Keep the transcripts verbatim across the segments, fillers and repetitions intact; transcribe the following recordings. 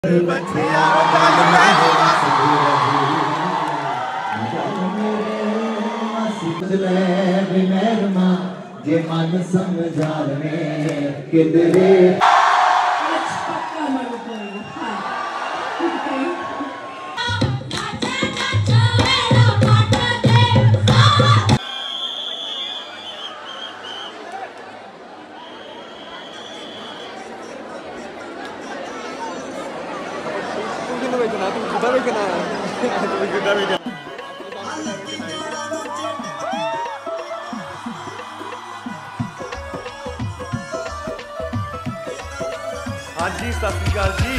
जे मन समझाने किधरे हाँ जी, सत श्री अकाल जी।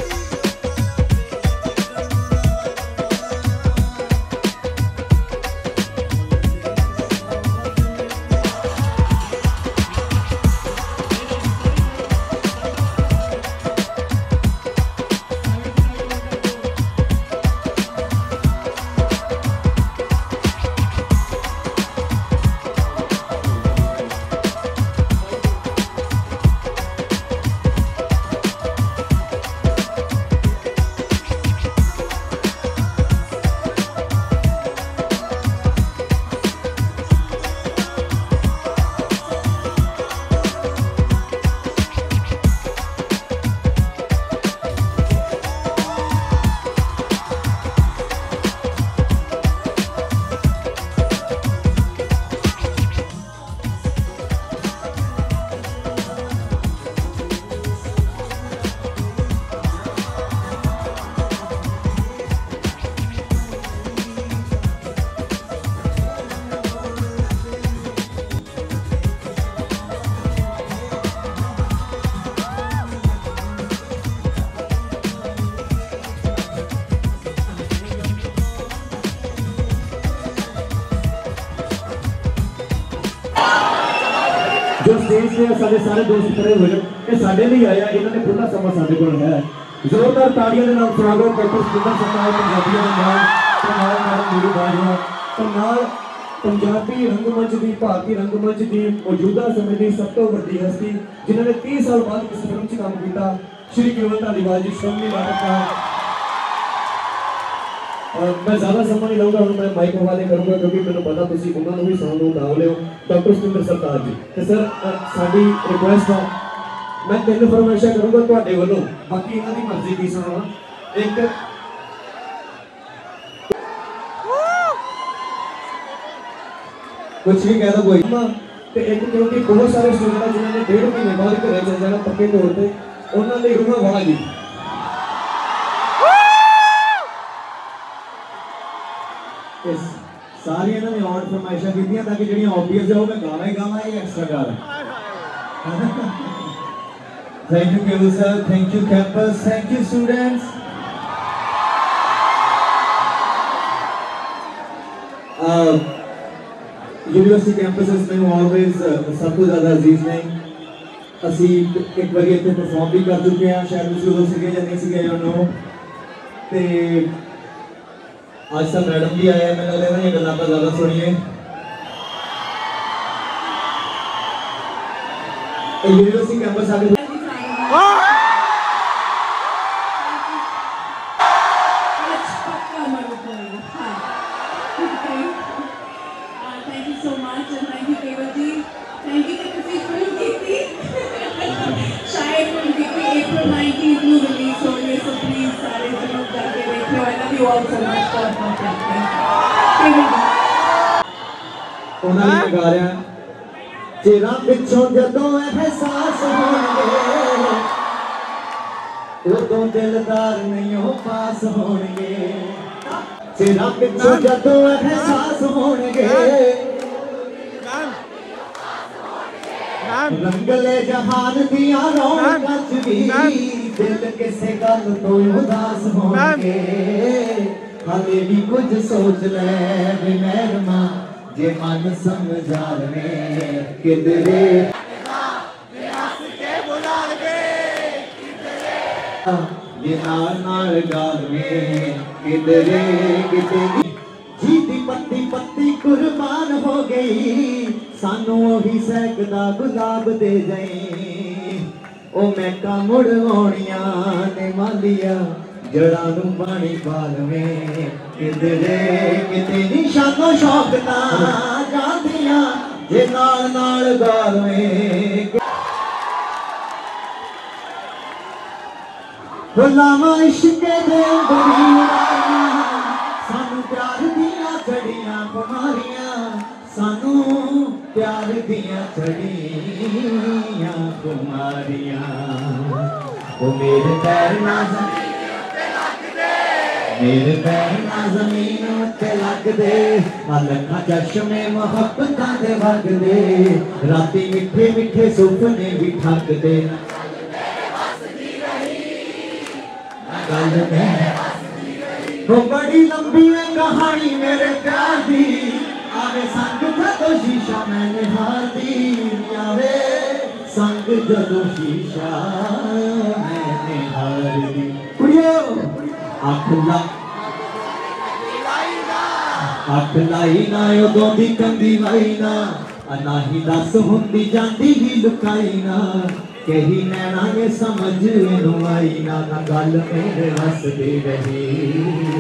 जो स्टेज पे सारे सारे दोस्त खड़े हुए ये साडे लिए आया, इन्होंने खुला समा साडे कोल है। जोरदार तालियां दे नाल स्वागत डॉक्टर सुंदर सरकार पंजाबियों दे नाल ते नाल मैडम नीरू बाजवा ते नाल पंजाबी रंगमंच दी भारतीय रंगमंच दी मौजूदा समय दी सब तो वड्डी हस्ती जिन्होंने तीस साल बाद इस फिल्म च काम किया, श्री केवल धालीवाल जी श्रोमणी नाटक का। मैं ज्यादा समय नहीं लूंगा, मैं माइक हवाले करूंगा क्योंकि मैंने पता तुसी उन्होंने भी साउंड उठा लियो। डॉक्टर सुंदर सरकार जी ते सर साडी रिक्वेस्ट है, मैं तीन फरमाइशां करूंगा तुहाडे वल्लों, बाकी इन्हां दी मर्जी की सुनावा। एक कुछ भी कह दो कोई ते एक क्योंकि बहुत सारे स्टूडेंट जिन्होंने डेढ़ महीने बाद घरे चल जाना पक्के तौर पे, उन्हां लई रूहा वाह जी। सारी इन्होंने और फरमाइशा की ताकि जी ऑब्वियस है वो मैं गाना ही गाना ही एक्स्ट्रा गा रहा। Thank you Keval sir, thank you campus, thank you students. University campuses में ऑलवेज सब तो ज़्यादा अजीज ने असी एक बार इतने परफॉर्म भी कर चुके हैं, शायद उस उदों सीगे या नहीं सीगे या नो। ते आज सब मैडम भी आया, मैंने लगता है गल्लां तो ज़्यादा सुनिए। यूनिवर्सिटी कैंपस आगे उन्होंने गा रहा चेरा पिछों जदों एहसास होणगे उदों दिलदार नहीं हो पास होणगे। चेरा पिछों जदों एहसास होणगे रंगले जहान दियां रौनकां च भी दिल किसे गल तो उदास होणगे। हाले भी कुछ सोच ले वे मेहरमा जे मन समझाने किधरे ये नाल नाल गाल में किधरे किधरे जी दी पत्ती पत्ती कुर्बान हो गई सानू वही सहकदा गुलाब दे जाई ओ मैं का मुड़ आउणियां ने मालिया जड़ा नूं पानी पा लवें किधरे किते निशानो शौक ना गांदियां जे नाल नाल गा लवें लावा इश्के दे बड़ी उड़ारियां सानू प्यार दियां चढ़ियां कुमारियां सानू प्यार दियां चढ़ियां कुमारियां ओ मेरे पैर ना मेरे पैर ना जमीन उत्ते लगदे लखा चश्मे मोहब्बतां दे वगदे राती मिठे मिठे सुपने भी ठगदे गल वो बड़ी लंबी है कहानी मेरे प्यार दी आवे संग जदों शीशा मैंने हार दी आवे संग जदों शीशा मैंने हार दी कुड़ियो अख ला अख लाई ना उदों दी कंदी लाई ना ना ही दस हुंदी जांदी भी लुकाई ना कही नैना ये समझ इनू आई ना ना गल मेरे हसदी रही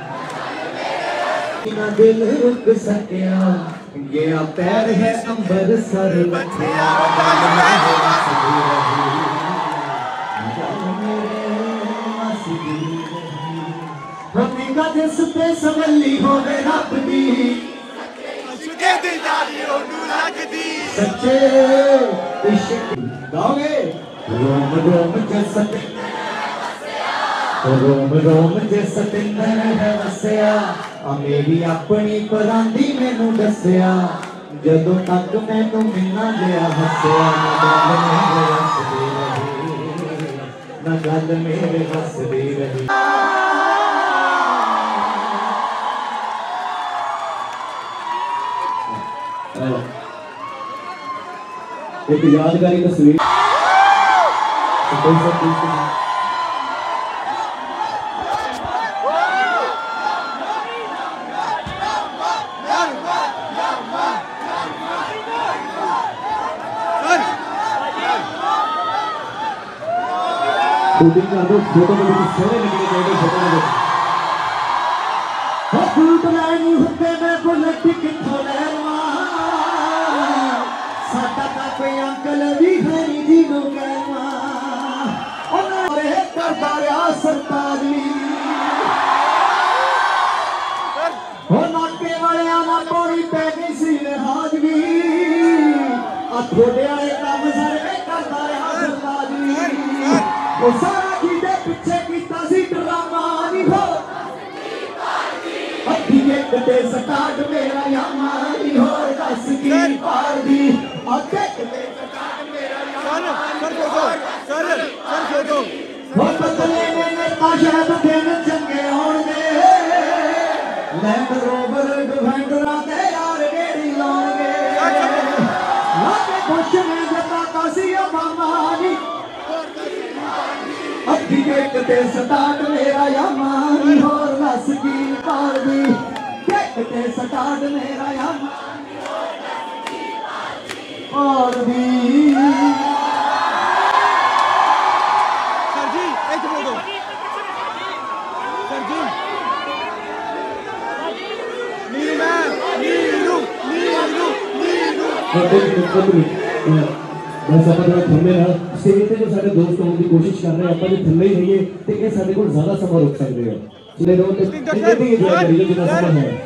ना दिल रुक सकिया गया पैर है अंबर सर बठिया गल मेरे हसदी रही गल मेरे हसदी रही हमें जिस पे सवली होवे रब दी सच्चे दिलदारी ओनू लगदी सच्चे इश्क गाओगे रोम रोम जैसा रोम रोम जैसा तिंदर है वसया आ मेरी अपनी परांदी मैनू दसया जदों तक मैनू मिलना गया हसया ना गल मेरे हसदी रही एक यादगारी तस्वीर शूटिंग कर दो फोटो में कुछ सोने लगने चाहिए फोटो में हो फूट लानी होते मैं बुलेट किथों लेवा साडा का कोई अंकल भी है नी जी नो कहवा ओने करदा रहा सरकारी हो नाके वाले ना पौड़ी पै गई सी लिहाज भी आ थोड़े वाले काम सारे करदा रहा सरकारी ओ सारा की दे पीछे कीता सी ड्रामा नी हो अद्धी एक ते स्टार्ट मेरा यामा नी हो दस की पार दी अद्धी एक ते स्टार्ट मेरा यामा sir sir sir sir photo हो बदले ने नेता शायद दिन चंगे होणगे लैंड रोवर डिफेंडर ते यार गेड़ी लाउणगे लाके खुश में जता कासी मामा नी अद्धी एक ते स्टार्ट मेरा यामा नी होर दस की पार दी एक ते स्टार्ट मेरा यामा और दी सर जी एक बोलो सर जी नीरू मैम नीरू नीरू नीरू बस आप थम्मे रहा स्टेज पे जो सारे दोस्त होने की कोशिश कर रहे हैं अपन जो थम्मे ही रहिए तो ये सारे को ज्यादा समय रोक सकते हैं चले दो तो इतनी ही दुआ करिए जितना समय है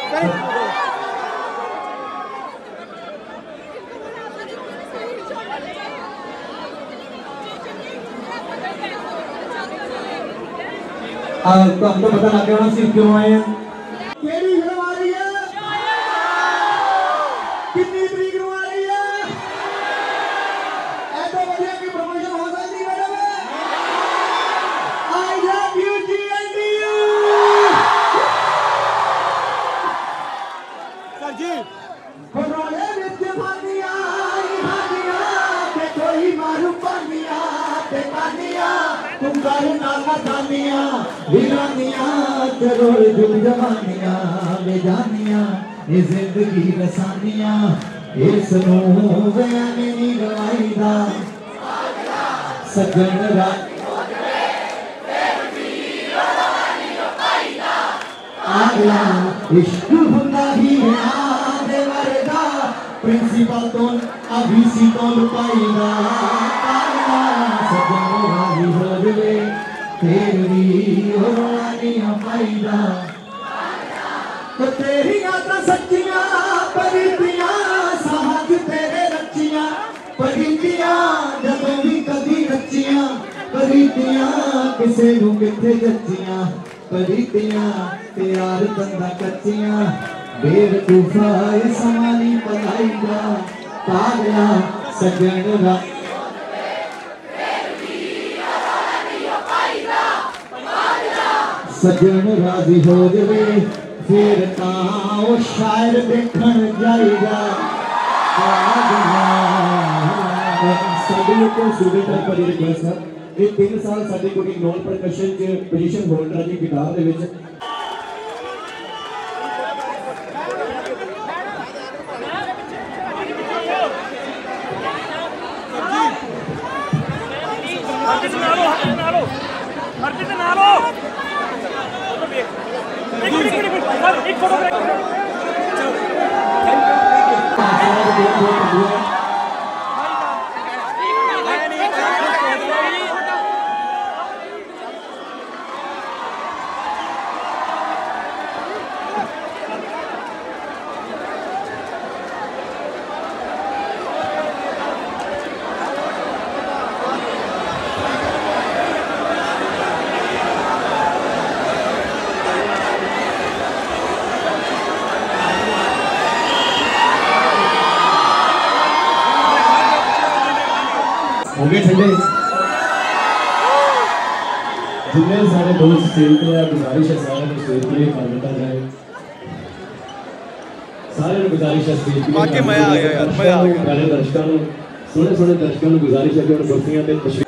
अब तो हमको पता लग गया सिर्फ क्यों आए हैं केड़ी फिल्म आ रही है कितनी तरीक को आ रही है ऐसे बढ़िया की प्रमोशन हो सकती है madam I love you ji and you sir ji कोरोले विच भानिया भानिया ते कोई मारू पानिया ते पानिया तुम कर नाना दानिया वीरानिया चरोल जुग जवानिया बेजानिया ये जिंदगी रसानिया इस नूं वे नहीं गवाईदा सजन रा आगला इश्क हुंदा ही आदे वर्गा प्रिंसिपल तो अभिसी तो लुकाईदा आगला सजन राजी हो जवे फिर भी होना नहीं पाईदा तो तेरियां तां सच्चियां परीतियां साहज तेरे रचियां परीतियां जदों भी कदी रचियां परीतियां किसे नूं किथे जचियां परीतियां ते यार बंदा कच्चियां बेवकूफा समानी पलाईदा पागला सजन रा सजन राजी हो जवे फिर तां शायर देखण जाएगा साडे को स्टूडेंट है पर रिक्वेस्ट है ये तीन साल साडे को एक नॉन परकशन च पोजीशन होल्डर है गिटार दे विच हरजित ना लो ना लो हरजित ना लो एक मिनट एक मिनट एक फोटो हो गए ठंडे जिन्हें सारे दोस्त स्टेज पे है गुजारिश है सारे को स्टेज पे कर देता जाए सारे को गुजारिश है स्टेज पे बाकी मजा आ गया यार मजा आ गया पहले दर्शकों को सोने सोने दर्शकों को गुजारिश है कि उन कुर्सियों पे